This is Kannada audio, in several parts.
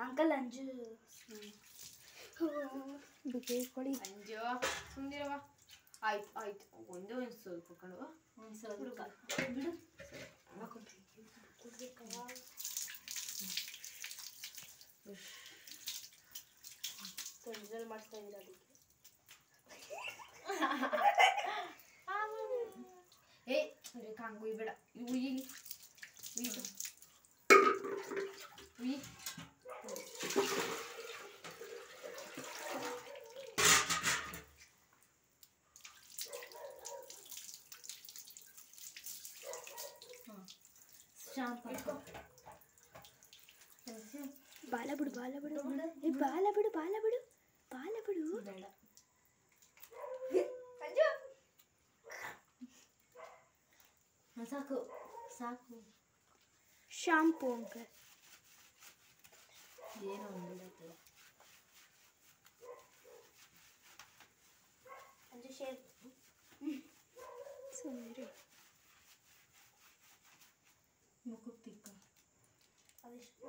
ಅಂಕಲ್ ಅಂಜು ಬಿಕೆ ಕೊಡಿ ಅಂಜು ಸುಂದಿರವ ಆಯ್ತು ಆಯ್ತು ಒಂದೇ ಒಂದು ಸ್ವಲ್ಪ ಕಣವ ಒಂದು ಸ್ವಲ್ಪ ಬಿಡು ತೊಂದರೆ ಮಾಡ್ತಾ ಇದ್ದೀರ ಅದಕ್ಕೆ ಏ ರೇಖಾ ಹಂಗೆ ಉಯ್ಬೇಡ ಉಯ್ಯಿ ಉಯ್ದು ಉಯ್ಯಿ ಶಾಂಪು ಬಾಲ ಬಿಡು ಬಾಲ ಬಿಡು ಏ ಬಾಲ ಬಿಡು ಬಾಲ ಬಿಡು ಬಾಲ ಬಿಡು ಬೇಡ ಸಾಕು ಸಾಕು ಶಾಂಪೂ ಅಂಕಲ್ ಏನೋ ಒಂದು ಅಂಜು ಶೇರ್ ಸುಮ್ಮನೆ ಮುಖಕ್ಕೆ ತಿಕ್ಕ ಅದೆಷ್ಟು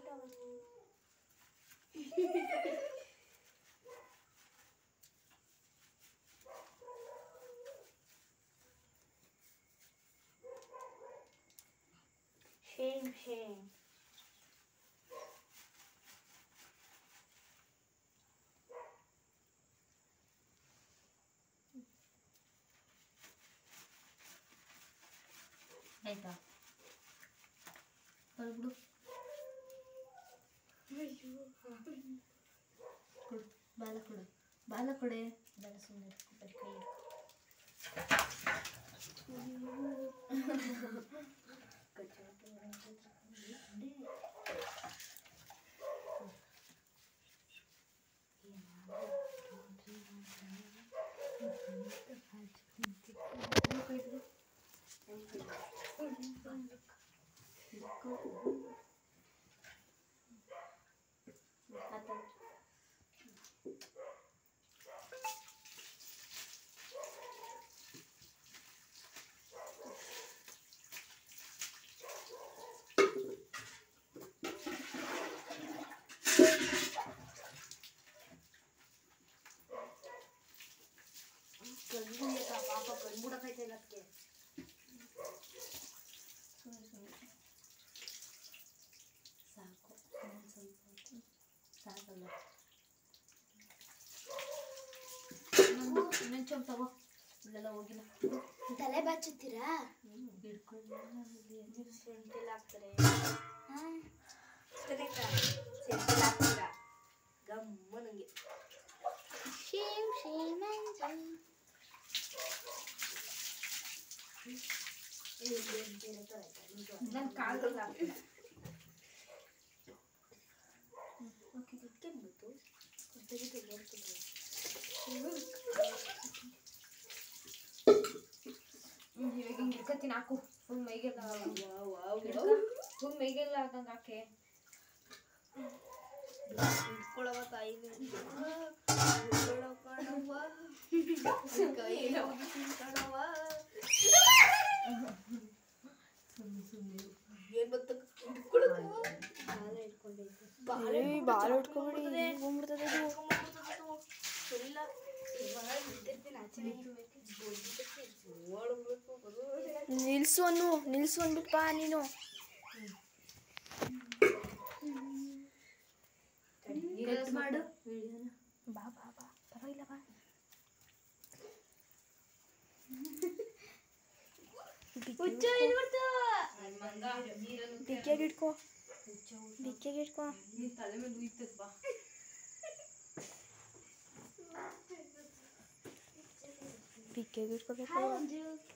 shame ಆಯ್ತಾ ಬಿಡು ಕೊಡು ಬಾಲ ಕೊಡು ಬಾಲ ಕೊಡೆ ಬಾಲ ಸುಮ್ಮನೆ ಬರೀ ಕೈ ಪಾಪ ಕಣ್ಬಿಡಕೈತೆ ಅದಕ್ಕೆ ಸಾಕು ಸ್ವಲ್ಪ ಸಾಕಲ್ಲ ಇನ್ನೊಂದು ಚೊಂಬು ತಗೋ ಇಲ್ಲೆಲ್ಲ ಹೋಗಿಲ್ಲ ತಲೆ ಬಾಚುತ್ತೀರಾ ಹಿಡ್ಕೊಂಡು ಸೆಂಟೆಲ್ಲ ಹಾಕ್ತಾರೆ ಸೆಂಟೆಲ್ಲ ಹಾಕ್ತೀರಾ ಗಮ್ಮ ನನಗೆ ನನ್ನ ಕಾಲ್ಗಳು ಹಾಕ್ತೀರಾ ಓಕೆ ಬಂತು ಇವಾಗ ಹಿಂಗೆ ಇಡ್ಕತ್ತೀನಿ ಹಾಕು ಫುಲ್ ಮೈಗೆಲ್ಲ ಫುಲ್ ಮೈಗೆಲ್ಲ ಹಾಕಂಗೆ ಹಾಕೆ ಇಟ್ಕೊಳವ ತಾಯಿ ಏನ್ ಬತ್ತ ಬಾಲ ಇಟ್ಕೊಬಿಡಿ ಹೋಗ್ಬಿಡ್ತದೆ ಇಲ್ಲ ನಿಲ್ಸು ಅಂದ್ಬಿಟ್ಟು ಬಾ ನೀನು ಮಾಡು ಬಾ ಬಾ ಬಾ ಪರವಾಗಿಲ್ಲ ಬಾ ಬಿಕ್ಕಿಯಾಗಿ ಇಟ್ಕೋ ಬಿಕ್ಕಿಯಾಗಿ ಇಟ್ಕೋ ತಲೆ ಮೇಲೆ ಉಯ್ತದ ಬಾ ಬಿಕ್ಕಿಯಾಗಿ ಇಟ್ಕೋಬೇಕು